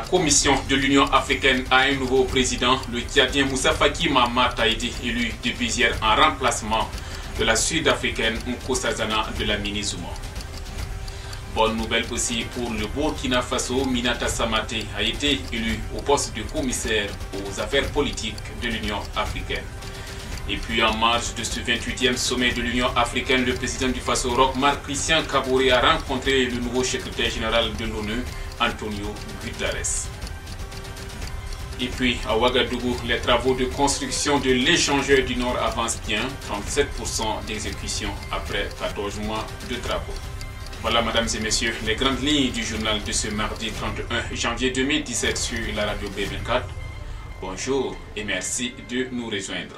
Commission de l'Union africaine a un nouveau président. Le Tchadien Moussa Faki Mahamat a été élu depuis hier en remplacement de la Sud-Africaine Nkosazana de la Minizuma. Bonne nouvelle aussi pour le Burkina Faso, Minata Samaté a été élu au poste de commissaire aux affaires politiques de l'Union africaine. Et puis en marge de ce 28e sommet de l'Union africaine, le président du Faso, Roch Marc Christian Kaboré, a rencontré le nouveau secrétaire général de l'ONU, Antonio Guterres. Et puis à Ouagadougou, les travaux de construction de l'échangeur du Nord avancent bien, 37% d'exécution après 14 mois de travaux. Voilà, mesdames et messieurs, les grandes lignes du journal de ce mardi 31 janvier 2017 sur la radio B24. Bonjour et merci de nous rejoindre.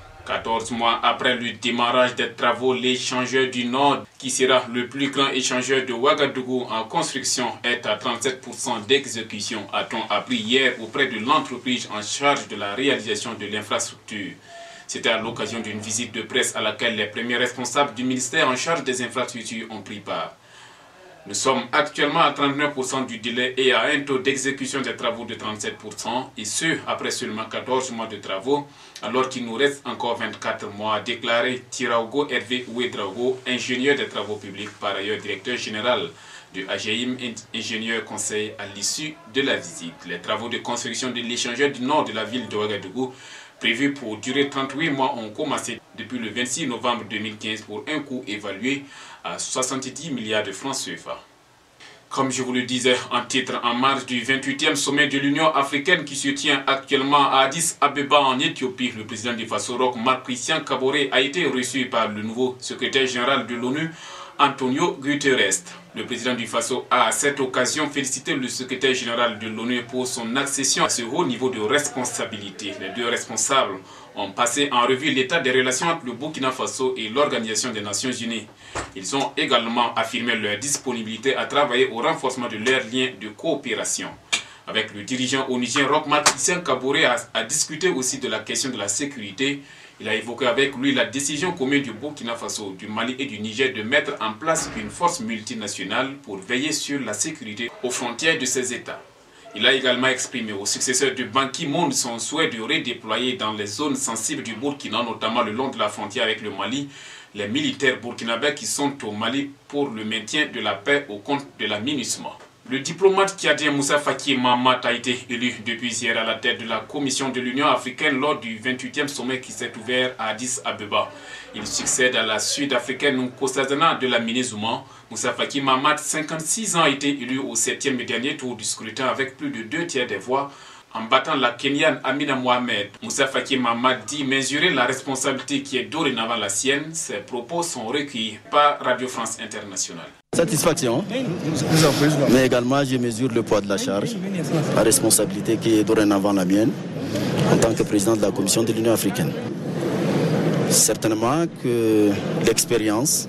14 mois après le démarrage des travaux, l'échangeur du Nord, qui sera le plus grand échangeur de Ouagadougou en construction, est à 37% d'exécution, a-t-on appris hier auprès de l'entreprise en charge de la réalisation de l'infrastructure. C'était à l'occasion d'une visite de presse à laquelle les premiers responsables du ministère en charge des infrastructures ont pris part. Nous sommes actuellement à 39% du délai et à un taux d'exécution des travaux de 37%, et ce, après seulement 14 mois de travaux, alors qu'il nous reste encore 24 mois, a déclaré Tiraogo Hervé Ouedraogo, ingénieur des travaux publics, par ailleurs directeur général de AGIM, ingénieur conseil à l'issue de la visite. Les travaux de construction de l'échangeur du nord de la ville de Ouagadougou, prévus pour durer 38 mois, ont commencé depuis le 26 novembre 2015 pour un coût évalué à 70 milliards de francs CFA. Comme je vous le disais en titre, en marge du 28e sommet de l'Union africaine qui se tient actuellement à Addis Abeba en Éthiopie, le président du Faso, Roch Marc Christian Kaboré, a été reçu par le nouveau secrétaire général de l'ONU, Antonio Guterres. Le président du Faso a à cette occasion félicité le secrétaire général de l'ONU pour son accession à ce haut niveau de responsabilité. Les deux responsables ont passé en revue l'état des relations entre le Burkina Faso et l'Organisation des Nations Unies. Ils ont également affirmé leur disponibilité à travailler au renforcement de leurs liens de coopération. Avec le dirigeant onusien Roch Marc Christian Kaboré a discuté aussi de la question de la sécurité. Il a évoqué avec lui la décision commune du Burkina Faso, du Mali et du Niger de mettre en place une force multinationale pour veiller sur la sécurité aux frontières de ces États. Il a également exprimé au successeur de Ban Ki-moon son souhait de redéployer dans les zones sensibles du Burkina, notamment le long de la frontière avec le Mali, les militaires burkinabés qui sont au Mali pour le maintien de la paix au compte de la MINUSMA. Le diplomate tchadien Moussa Faki Mahamat a été élu depuis hier à la tête de la Commission de l'Union africaine lors du 28e sommet qui s'est ouvert à Addis Abeba. Il succède à la Sud-africaine Nkosazana de la Minizuma. Moussa Faki Mahamat, 56 ans, a été élu au 7e et dernier tour du scrutin avec plus de 2 tiers des voix, en battant la Kenyane Amina Mohamed. Moussa Faki Mahamat dit mesurer la responsabilité qui est dorénavant la sienne. Ses propos sont recueillis par Radio France Internationale. Satisfaction, mais également je mesure le poids de la charge, la responsabilité qui est dorénavant la mienne en tant que président de la Commission de l'Union africaine. Certainement que l'expérience,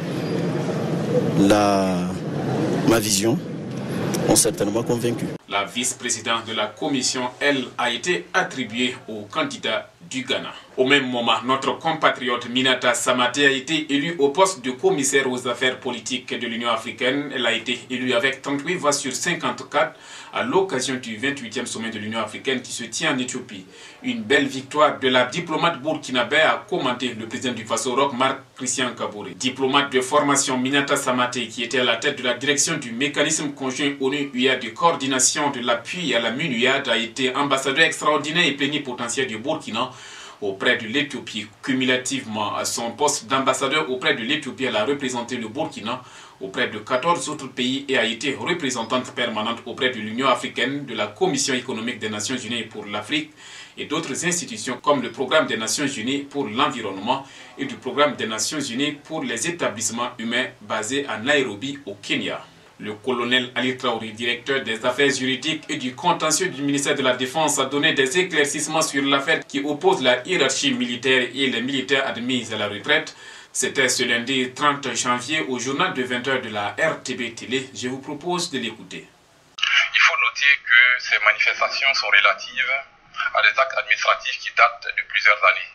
ma vision ont certainement convaincu. La vice-présidente de la commission, elle, a été attribuée au candidat du Ghana. Au même moment, notre compatriote Minata Samaté a été élue au poste de commissaire aux affaires politiques de l'Union africaine. Elle a été élue avec 38 voix sur 54 à l'occasion du 28e sommet de l'Union africaine qui se tient en Éthiopie. Une belle victoire de la diplomate burkinabé, a commenté le président du Faso, Roch Marc Christian Kaboré. Diplomate de formation, Minata Samaté, qui était à la tête de la direction du mécanisme conjoint ONU-UA de coordination de l'appui à la MINUIAD, a été ambassadeur extraordinaire et plénipotentiaire du Burkina auprès de l'Éthiopie. Cumulativement à son poste d'ambassadeur auprès de l'Éthiopie, elle a représenté le Burkina auprès de 14 autres pays et a été représentante permanente auprès de l'Union africaine, de la Commission économique des Nations Unies pour l'Afrique et d'autres institutions comme le Programme des Nations Unies pour l'environnement et du Programme des Nations Unies pour les établissements humains basés à Nairobi au Kenya. Le colonel Ali Traoré, directeur des affaires juridiques et du contentieux du ministère de la Défense, a donné des éclaircissements sur l'affaire qui oppose la hiérarchie militaire et les militaires admis à la retraite. C'était ce lundi 30 janvier au journal de 20h de la RTB Télé. Je vous propose de l'écouter. Il faut noter que ces manifestations sont relatives à des actes administratifs qui datent de plusieurs années,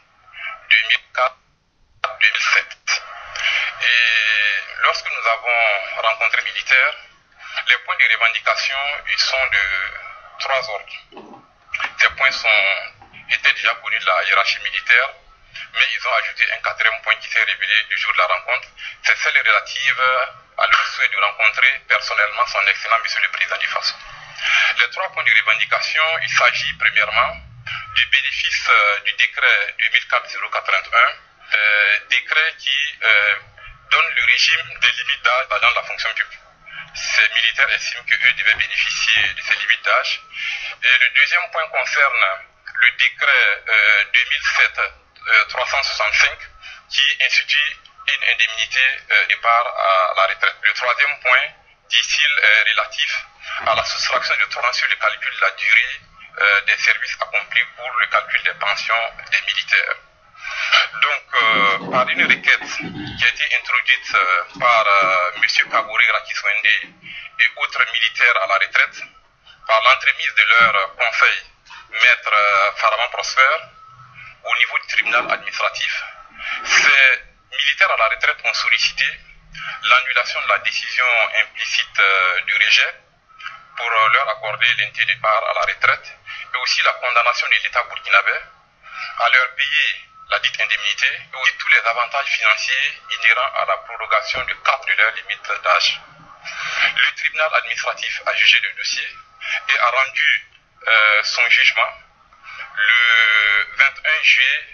2004-2007. Et lorsque nous avons rencontré les militaires, les points de revendication ils sont de 3 ordres. Ces points étaient déjà connus de la hiérarchie militaire, mais ils ont ajouté un 4e point qui s'est révélé du jour de la rencontre. C'est celle relative à leur souhait de rencontrer personnellement son excellent Monsieur le Président du Faso. Les 3 points de revendication, il s'agit premièrement du bénéfice du décret 2004-081, décret qui donne le régime des limites d'âge dans la fonction publique. Ces militaires estiment qu'eux devaient bénéficier de ces limites d'âge. Et le deuxième point concerne le décret 2007-365 qui institue une indemnité départ à la retraite. Le troisième point, dit-il, est relatif à la soustraction de tournant sur le calcul de la durée des services accomplis pour le calcul des pensions des militaires. Donc, par une requête qui a été introduite par M. Kabouri Rakiswende et autres militaires à la retraite, par l'entremise de leur conseil, Maître Faraman Prosper, au niveau du tribunal administratif, ces militaires à la retraite ont sollicité l'annulation de la décision implicite du rejet pour leur accorder l'indemnité de départ à la retraite et aussi la condamnation de l'État burkinabé à leur payer la dite indemnité et aussi tous les avantages financiers inhérents à la prorogation de 4 de leurs limites d'âge. Le tribunal administratif a jugé le dossier et a rendu son jugement le 21 juillet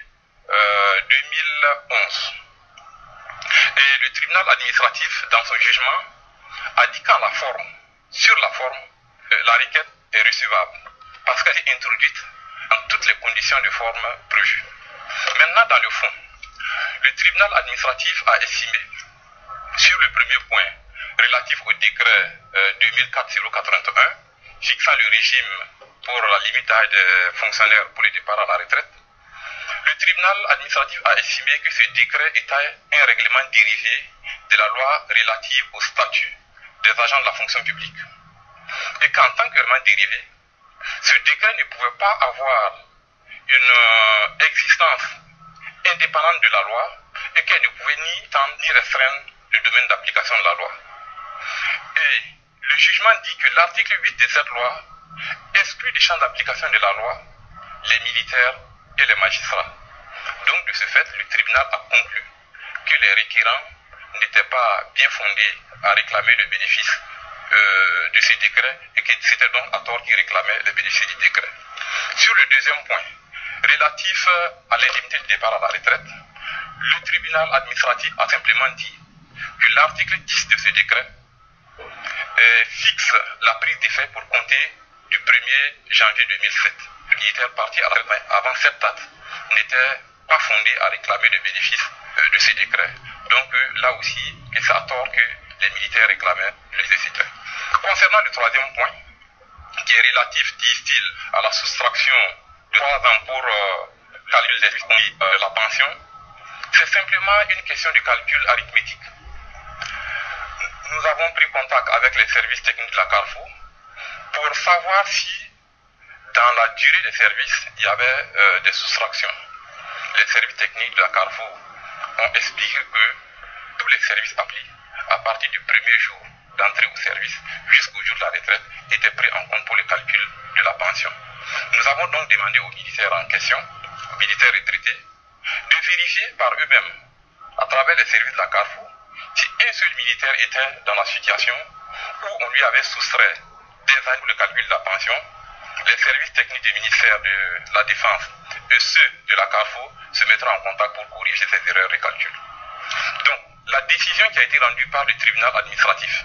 2011. Et le tribunal administratif, dans son jugement, a dit qu'en la forme, sur la forme, la requête est recevable parce qu'elle est introduite dans toutes les conditions de forme prévues. Maintenant, dans le fond, le tribunal administratif a estimé, sur le premier point relatif au décret 2004-081, fixant le régime pour la limite d'âge des fonctionnaires pour le départ à la retraite, le tribunal administratif a estimé que ce décret était un règlement dérivé de la loi relative au statut des agents de la fonction publique. Et qu'en tant que règlement dérivé, ce décret ne pouvait pas avoir une existence indépendante de la loi et qu'elle ne pouvait ni tendre ni restreindre le domaine d'application de la loi. Et le jugement dit que l'article 8 de cette loi exclut du champ d'application de la loi les militaires et les magistrats. Donc, de ce fait, le tribunal a conclu que les requérants n'étaient pas bien fondés à réclamer le bénéfice de ces décrets et que c'était donc à tort qu'ils réclamaient le bénéfice du décret. Sur le deuxième point, relatif à l'indemnité de départ à la retraite, le tribunal administratif a simplement dit que l'article 10 de ce décret fixe la prise d'effet pour compter du 1er janvier 2007. Le militaire parti à la retraite avant cette date n'était pas fondé à réclamer le bénéfice de ces décrets. Donc là aussi, c'est à tort que les militaires réclamaient le décret. Concernant le troisième point, qui est relatif, disent-ils, à la soustraction de 3 ans pour calculer la pension, c'est simplement une question de calcul arithmétique. Nous avons pris contact avec les services techniques de la Carrefour pour savoir si dans la durée des services, il y avait des soustractions. Les services techniques de la Carrefour ont expliqué que tous les services appelés à partir du premier jour d'entrée au service jusqu'au jour de la retraite étaient pris en compte pour le calcul de la pension. Nous avons donc demandé aux militaires en question, aux militaires retraités, de vérifier par eux-mêmes, à travers les services de la Carrefour, si un seul militaire était dans la situation où on lui avait soustrait des années pour le calcul de la pension. Les services techniques du ministère de la Défense et ceux de la Carrefour se mettront en contact pour corriger ces erreurs de calcul. Donc, la décision qui a été rendue par le tribunal administratif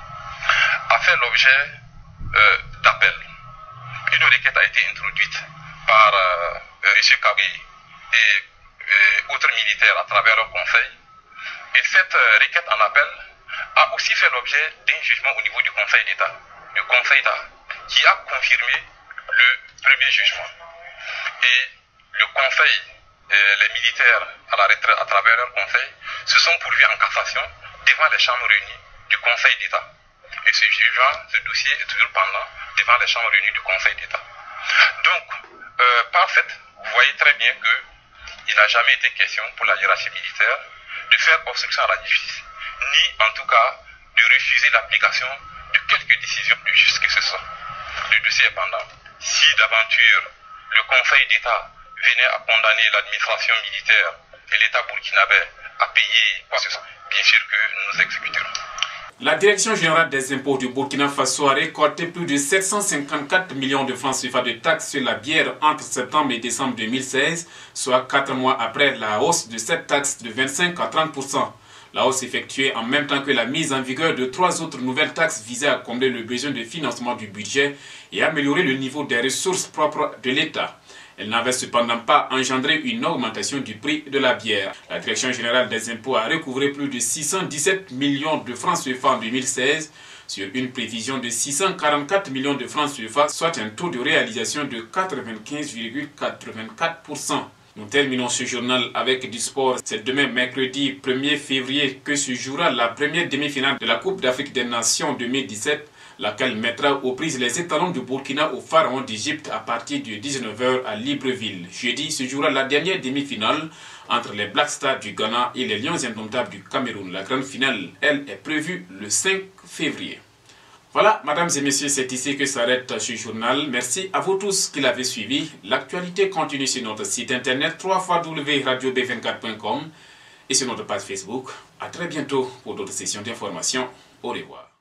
a fait l'objet d'appel. Une requête a été introduite par M. Kabé et autres militaires à travers leur conseil. Et cette requête en appel a aussi fait l'objet d'un jugement au niveau du Conseil d'État. Le Conseil d'État qui a confirmé le premier jugement. Et le Conseil, les militaires à la retraite à travers leur conseil, se sont pourvus en cassation devant les chambres réunies du Conseil d'État. Et ce jugement, ce dossier est toujours pendant devant les chambres réunies du Conseil d'État. Donc, par fait, vous voyez très bien qu'il n'a jamais été question pour la hiérarchie militaire de faire obstruction à la justice, ni en tout cas de refuser l'application de quelque décision de justice que ce soit. le dossier est pendant. Si d'aventure le Conseil d'État venait à condamner l'administration militaire et l'État burkinabé à payer quoi que ce soit, bien sûr que nous exécuterons. La Direction générale des impôts du Burkina Faso a récolté plus de 754 millions de francs CFA de taxes sur la bière entre septembre et décembre 2016, soit 4 mois après la hausse de cette taxe de 25 à 30%. La hausse effectuée en même temps que la mise en vigueur de 3 autres nouvelles taxes visait à combler le besoin de financement du budget et améliorer le niveau des ressources propres de l'État. Elle n'avait cependant pas engendré une augmentation du prix de la bière. La Direction générale des impôts a recouvré plus de 617 millions de francs CFA en 2016 sur une prévision de 644 millions de francs CFA, soit un taux de réalisation de 95,84%. Nous terminons ce journal avec du sport. C'est demain, mercredi 1er février, que se jouera la première demi-finale de la Coupe d'Afrique des Nations 2017, laquelle mettra aux prises les étalons du Burkina au Pharaon d'Égypte à partir de 19h à Libreville. Jeudi se jouera la dernière demi-finale entre les Black Stars du Ghana et les Lions indomptables du Cameroun. La grande finale, elle, est prévue le 5 février. Voilà, mesdames et messieurs, c'est ici que s'arrête ce journal. Merci à vous tous qui l'avez suivi. L'actualité continue sur notre site internet www.radiob24.com et sur notre page Facebook. À très bientôt pour d'autres sessions d'information. Au revoir.